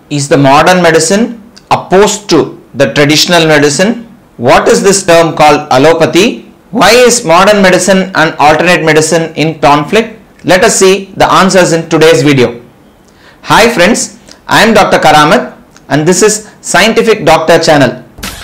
Is the modern medicine opposed to the traditional medicine? What is this term called allopathy? Why is modern medicine and alternate medicine in conflict? Let us see the answers in today's video. Hi friends, I am Dr. Karamat and this is Scientific Doctor channel.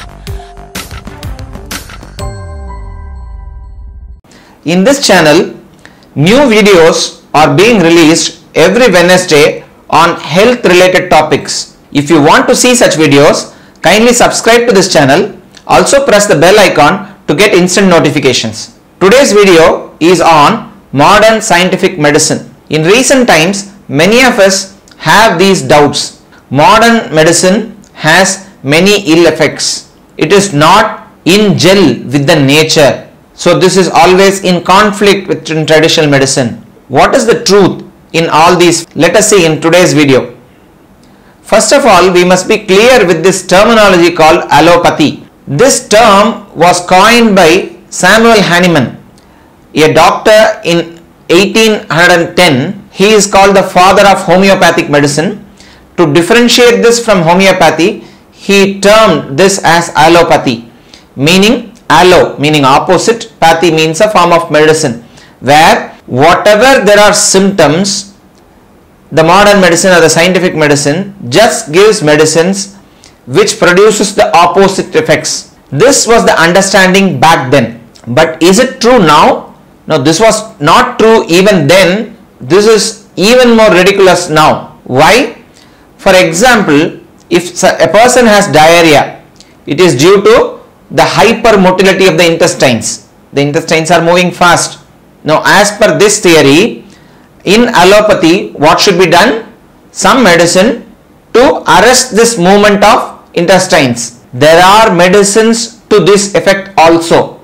In this channel, new videos are being released every Wednesday on health related topics. If you want to see such videos, kindly subscribe to this channel. Also press the bell icon to get instant notifications. Today's video is on modern scientific medicine. In recent times, many of us have these doubts. Modern medicine has many ill effects. It is not in gel with the nature. So this is always in conflict with traditional medicine. What is the truth in all these? Let us see in today's video. First of all, we must be clear with this terminology called allopathy. This term was coined by Samuel Hahnemann, a doctor in 1810. He is called the father of homeopathic medicine. To differentiate this from homeopathy, he termed this as allopathy, meaning allo meaning opposite, pathy means a form of medicine, where whatever there are symptoms, the modern medicine or the scientific medicine just gives medicines which produces the opposite effects. This was the understanding back then. But is it true now? No, this was not true even then. This is even more ridiculous now. Why? For example, if a person has diarrhea, it is due to the hypermotility of the intestines. The intestines are moving fast. Now, as per this theory, in allopathy, what should be done? Some medicine to arrest this movement of intestines. There are medicines to this effect also.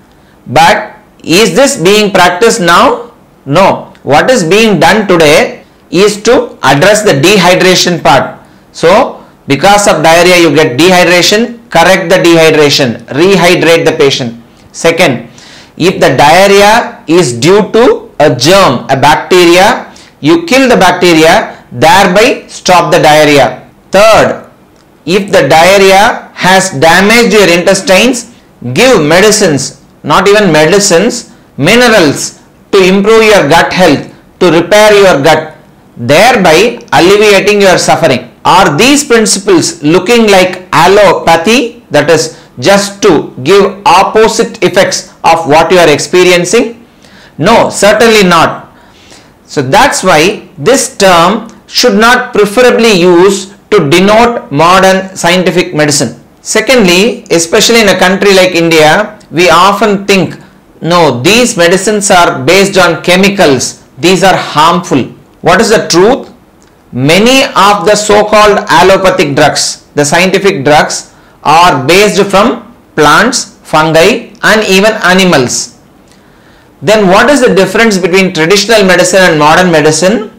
But is this being practiced now? No. What is being done today is to address the dehydration part. So, because of diarrhea you get dehydration, correct the dehydration, rehydrate the patient. Second, if the diarrhea is due to a germ, a bacteria, you kill the bacteria, thereby stop the diarrhea. Third, if the diarrhea has damaged your intestines, give medicines, not even medicines, minerals to improve your gut health, to repair your gut, thereby alleviating your suffering. Are these principles looking like allopathy, that is just to give opposite effects of what you are experiencing? No, certainly not. So that's why this term should not preferably use to denote modern scientific medicine. Secondly, especially in a country like India, we often think, no, these medicines are based on chemicals, these are harmful. What is the truth? Many of the so-called allopathic drugs, the scientific drugs, are based from plants, fungi and even animals. Then what is the difference between traditional medicine and modern medicine?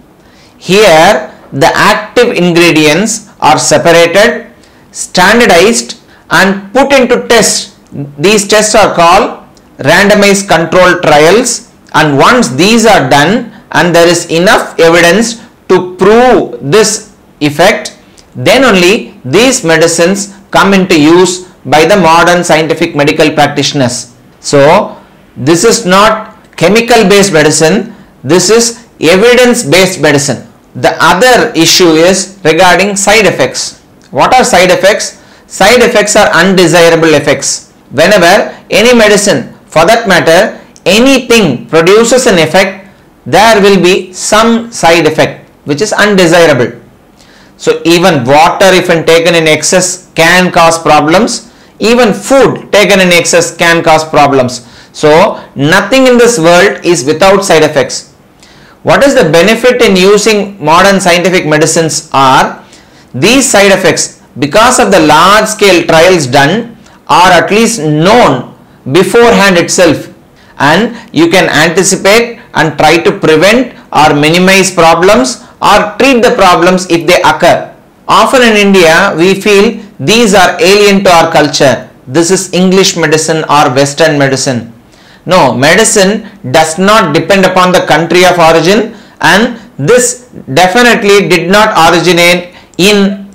Here the active ingredients are separated, standardized and put into tests. These tests are called randomized controlled trials, and once these are done and there is enough evidence to prove this effect, then only these medicines come into use by the modern scientific medical practitioners. So this is not chemical based medicine, this is evidence based medicine. The other issue is regarding side effects. What are side effects? Side effects are undesirable effects. Whenever any medicine, for that matter anything, produces an effect, there will be some side effect which is undesirable. So even water, if taken in excess, can cause problems. Even food taken in excess can cause problems. So nothing in this world is without side effects. What is the benefit in using modern scientific medicines are these side effects, because of the large scale trials done, are at least known beforehand itself, and you can anticipate and try to prevent or minimize problems or treat the problems if they occur. Often in India, we feel these are alien to our culture. This is English medicine or Western medicine. No, medicine does not depend upon the country of origin, and this definitely did not originate in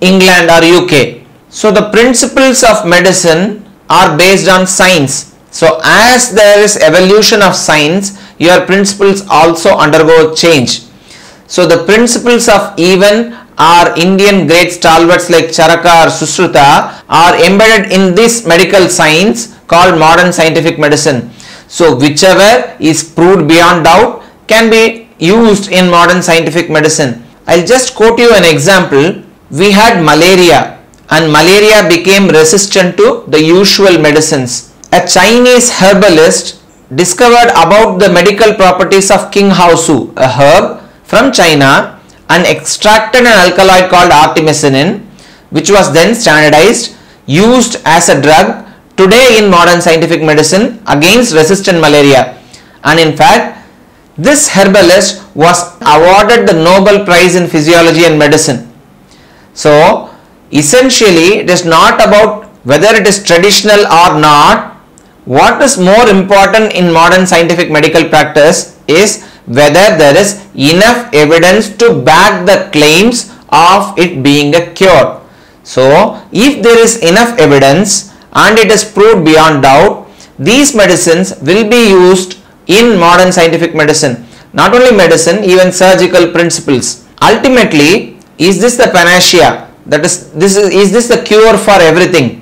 England or UK. So the principles of medicine are based on science. So as there is evolution of science, your principles also undergo change. So the principles of even our Indian great stalwarts like Charaka or Susruta are embedded in this medical science called modern scientific medicine. So whichever is proved beyond doubt can be used in modern scientific medicine. I'll just quote you an example. We had malaria and malaria became resistant to the usual medicines. A Chinese herbalist discovered about the medical properties of King Haosu, a herb from China, and extracted an alkaloid called artemisinin, which was then standardized, used as a drug today in modern scientific medicine against resistant malaria. And in fact, this herbalist was awarded the Nobel Prize in Physiology and Medicine. So essentially it is not about whether it is traditional or not. What is more important in modern scientific medical practice is whether there is enough evidence to back the claims of it being a cure. So if there is enough evidence and it is proved beyond doubt, these medicines will be used in modern scientific medicine. Not only medicine, even surgical principles. Ultimately, is this the panacea? That is this the cure for everything?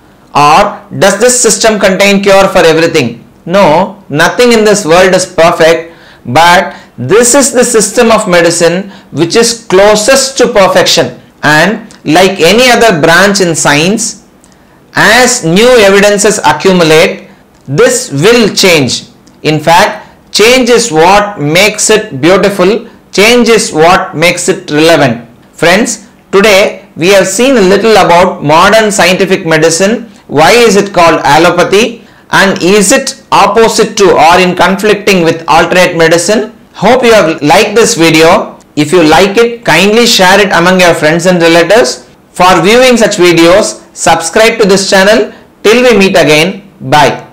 Or does this system contain cure for everything? No, nothing in this world is perfect, but this is the system of medicine which is closest to perfection. And like any other branch in science, as new evidences accumulate, this will change. In fact, change is what makes it beautiful. Change is what makes it relevant. Friends, today we have seen a little about modern scientific medicine. Why is it called allopathy? And is it opposite to or in conflicting with alternate medicine? Hope you have liked this video. If you like it, kindly share it among your friends and relatives. For viewing such videos, subscribe to this channel. Till we meet again, bye.